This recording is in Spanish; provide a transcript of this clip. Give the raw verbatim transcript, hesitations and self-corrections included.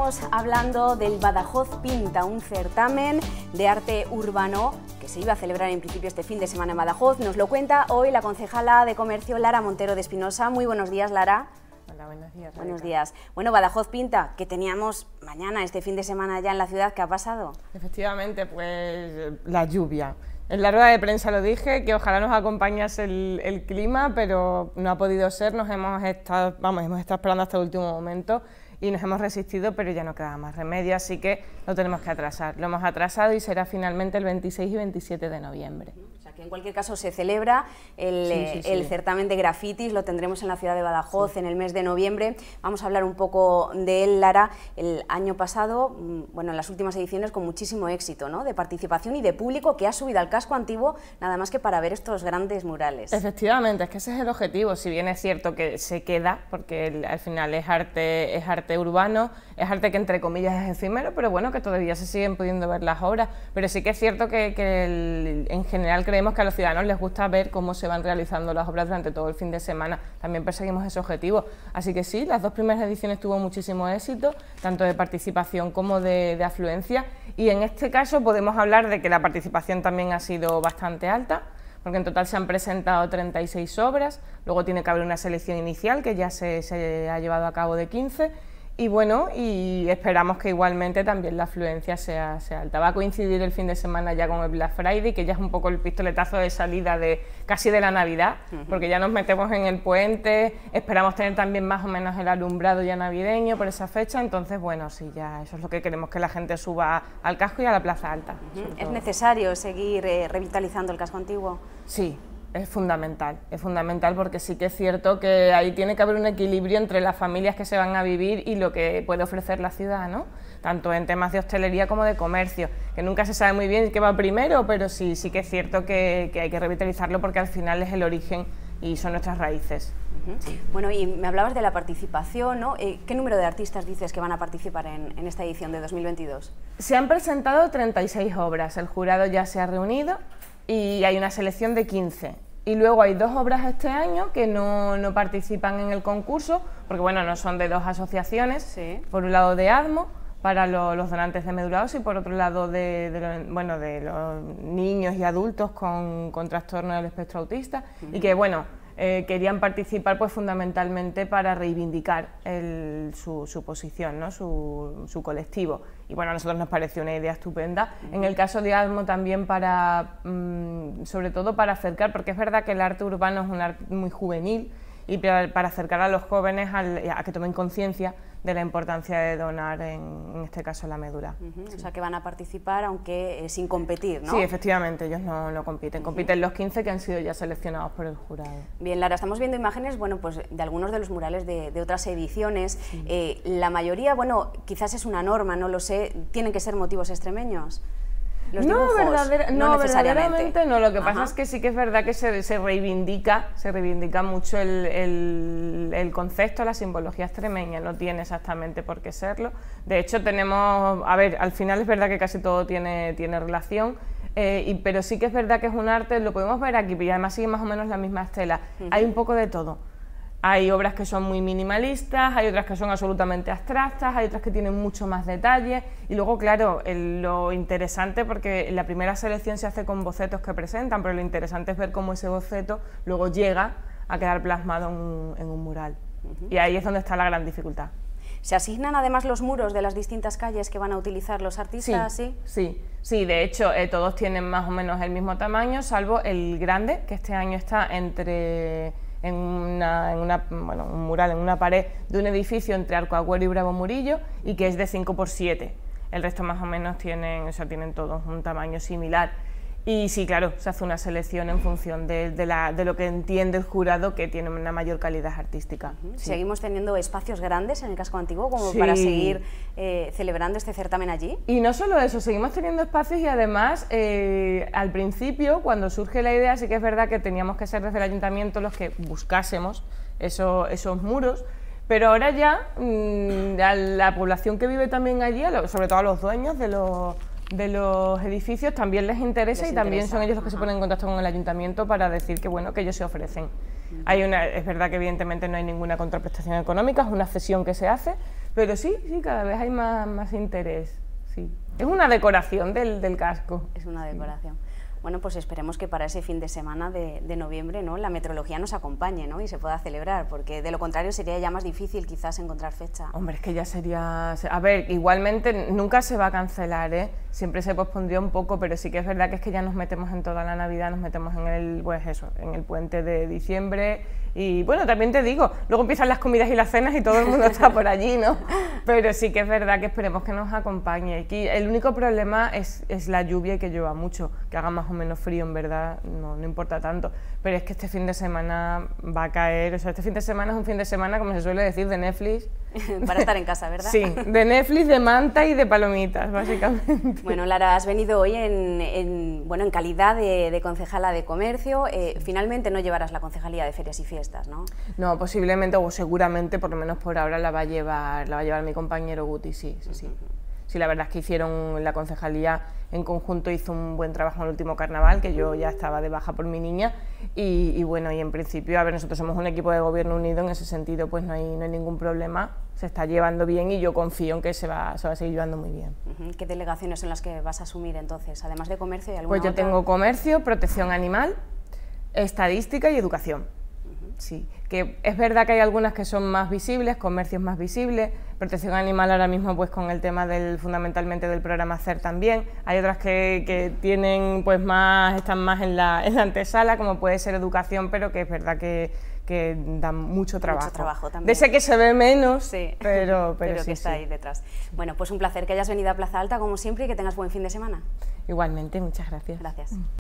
Empezamos hablando del Badajoz Pinta, un certamen de arte urbano que se iba a celebrar en principio este fin de semana en Badajoz. Nos lo cuenta hoy la concejala de Comercio, Lara Montero de Espinosa. Muy buenos días, Lara. Hola, buenos días. Rebeca. Buenos días. Bueno, Badajoz Pinta, que teníamos mañana, este fin de semana ya en la ciudad, ¿qué ha pasado? Efectivamente, pues la lluvia. En la rueda de prensa lo dije, que ojalá nos acompañase el, el clima, pero no ha podido ser, nos hemos estado, vamos, hemos estado esperando hasta el último momento y nos hemos resistido, pero ya no queda más remedio, así que lo tenemos que atrasar. Lo hemos atrasado y será finalmente el veintiséis y veintisiete de noviembre. O sea que en cualquier caso se celebra el, sí, sí, sí. el certamen de grafitis, lo tendremos en la ciudad de Badajoz sí. en el mes de noviembre. Vamos a hablar un poco de él, Lara. El año pasado, bueno, en las últimas ediciones con muchísimo éxito, ¿no?, de participación y de público que ha subido al casco antiguo nada más que para ver estos grandes murales. Efectivamente, es que ese es el objetivo, si bien es cierto que se queda, porque el, al final es arte, es arte urbano, es arte que entre comillas es efímero, pero bueno, que todavía se siguen pudiendo ver las obras, pero sí que es cierto que, que el, en general creemos que a los ciudadanos les gusta ver cómo se van realizando las obras durante todo el fin de semana, también perseguimos ese objetivo, así que sí, las dos primeras ediciones tuvo muchísimo éxito, tanto de participación como de, de afluencia, y en este caso podemos hablar de que la participación también ha sido bastante alta, porque en total se han presentado treinta y seis obras, luego tiene que haber una selección inicial que ya se, se ha llevado a cabo de quince, y bueno, y esperamos que igualmente también la afluencia sea, sea alta. Va a coincidir el fin de semana ya con el Black Friday, que ya es un poco el pistoletazo de salida de casi de la Navidad, uh-huh. porque ya nos metemos en el puente, esperamos tener también más o menos el alumbrado ya navideño por esa fecha, entonces bueno, sí, ya eso es lo que queremos, que la gente suba al casco y a la Plaza Alta. Uh-huh. ¿Es necesario seguir eh, revitalizando el casco antiguo? Sí. Es fundamental, es fundamental porque sí que es cierto que ahí tiene que haber un equilibrio entre las familias que se van a vivir y lo que puede ofrecer la ciudad, ¿no? Tanto en temas de hostelería como de comercio, que nunca se sabe muy bien qué va primero, pero sí, sí que es cierto que, que hay que revitalizarlo porque al final es el origen y son nuestras raíces. Uh-huh. Sí. Bueno, y me hablabas de la participación, ¿no? Eh, ¿Qué número de artistas dices que van a participar en, en esta edición de dos mil veintidós? Se han presentado treinta y seis obras, el jurado ya se ha reunido y hay una selección de quince. Y luego hay dos obras este año que no, no participan en el concurso, porque bueno, no son de dos asociaciones, sí. por un lado de ADMO, para lo, los donantes de médula ósea, y por otro lado de, de, lo, bueno, de los niños y adultos con, con trastorno del espectro autista, uh-huh. y que bueno, eh, querían participar pues fundamentalmente para reivindicar el, su, su posición, ¿no? su, su colectivo. Y bueno, a nosotros nos pareció una idea estupenda. Uh-huh. En el caso de ADMO también para, mmm, sobre todo para acercar, porque es verdad que el arte urbano es un arte muy juvenil, y para, para acercar a los jóvenes al, a que tomen conciencia de la importancia de donar, en, en este caso, la médula. Uh-huh. Sí. O sea, que van a participar, aunque eh, sin competir, ¿no? Sí, efectivamente, ellos no, no compiten, uh-huh. compiten los quince que han sido ya seleccionados por el jurado. Bien, Lara, estamos viendo imágenes, bueno, pues de algunos de los murales de, de otras ediciones. Sí. Eh, la mayoría, bueno, quizás es una norma, no lo sé, tienen que ser motivos extremeños. Los no, dibujos, verdadera, no, no verdaderamente no, lo que Ajá. pasa es que sí que es verdad que se, se reivindica, se reivindica mucho el, el, el concepto, la simbología extremeña, no tiene exactamente por qué serlo, de hecho tenemos, a ver, al final es verdad que casi todo tiene, tiene relación, eh, y, pero sí que es verdad que es un arte, lo podemos ver aquí, y además sigue más o menos la misma estela, uh-huh. hay un poco de todo. Hay obras que son muy minimalistas, hay otras que son absolutamente abstractas, hay otras que tienen mucho más detalle y luego, claro, el, lo interesante, porque la primera selección se hace con bocetos que presentan, pero lo interesante es ver cómo ese boceto luego llega a quedar plasmado en un, en un mural. Uh-huh. Y ahí es donde está la gran dificultad. ¿Se asignan además los muros de las distintas calles que van a utilizar los artistas? Sí, sí, sí, sí de hecho eh, todos tienen más o menos el mismo tamaño, salvo el grande, que este año está entre... en, una, en una, bueno, un mural en una pared de un edificio entre Arco Agüero y Bravo Murillo y que es de cinco por siete. El resto más o menos tienen, o sea, tienen todos un tamaño similar. Y sí, claro, se hace una selección en función de, de, la, de lo que entiende el jurado que tiene una mayor calidad artística. Uh-huh. Sí. ¿Seguimos teniendo espacios grandes en el casco antiguo como sí. para seguir eh, celebrando este certamen allí? Y no solo eso, seguimos teniendo espacios y además eh, al principio, cuando surge la idea, sí que es verdad que teníamos que ser desde el ayuntamiento los que buscásemos eso, esos muros, pero ahora ya mmm, a la población que vive también allí, sobre todo a los dueños de los... de los edificios también les interesa les y también interesa. Son ellos los que Ajá. se ponen en contacto con el ayuntamiento para decir que bueno que ellos se ofrecen. Uh-huh. Hay una, es verdad que evidentemente no hay ninguna contraprestación económica, es una cesión que se hace, Pero sí, sí, cada vez hay más, más interés, sí. Es una decoración del, del casco. Es una decoración. Sí. Bueno, pues esperemos que para ese fin de semana de, de noviembre, ¿no?, la meteorología nos acompañe, ¿no?, y se pueda celebrar, porque de lo contrario sería ya más difícil quizás encontrar fecha. Hombre, es que ya sería... A ver, igualmente nunca se va a cancelar, ¿eh? Siempre se pospondría un poco, pero sí que es verdad que es que ya nos metemos en toda la Navidad, nos metemos en el, pues eso, en el puente de diciembre. Y bueno, también te digo, luego empiezan las comidas y las cenas y todo el mundo está por allí, ¿no? Pero sí que es verdad que esperemos que nos acompañe. Aquí el único problema es, es la lluvia y que llueva mucho, que haga más o menos frío, en verdad, no, no importa tanto. Pero es que este fin de semana va a caer, o sea, este fin de semana es un fin de semana, como se suele decir, de Netflix. Para estar en casa, ¿verdad? Sí, de Netflix, de manta y de palomitas, básicamente. Bueno, Lara, has venido hoy en, en, bueno, en calidad de, de concejala de comercio. Eh, finalmente no llevarás la concejalía de ferias y fiestas, ¿no? No, posiblemente o seguramente, por lo menos por ahora, la va a llevar, la va a llevar mi compañero Guti, sí, sí, sí. Sí, la verdad es que hicieron, la concejalía en conjunto hizo un buen trabajo en el último carnaval, que yo ya estaba de baja por mi niña, y, y bueno, y en principio, a ver, nosotros somos un equipo de gobierno unido, en ese sentido pues no hay, no hay ningún problema, se está llevando bien y yo confío en que se va, se va a seguir llevando muy bien. ¿Qué delegaciones son las que vas a asumir entonces, además de comercio y alguna Pues yo otra? tengo comercio, protección animal, estadística y educación. Sí, que es verdad que hay algunas que son más visibles, comercios más visibles, protección animal ahora mismo pues con el tema del fundamentalmente del programa C E R también, hay otras que, que tienen pues más, están más en la, en la antesala, como puede ser educación, pero que es verdad que, que dan mucho trabajo. Mucho trabajo también. De ese que se ve menos, sí, pero, pero, pero sí, que está sí. ahí detrás. Bueno, pues un placer que hayas venido a Plaza Alta como siempre y que tengas buen fin de semana. Igualmente, muchas gracias. Gracias.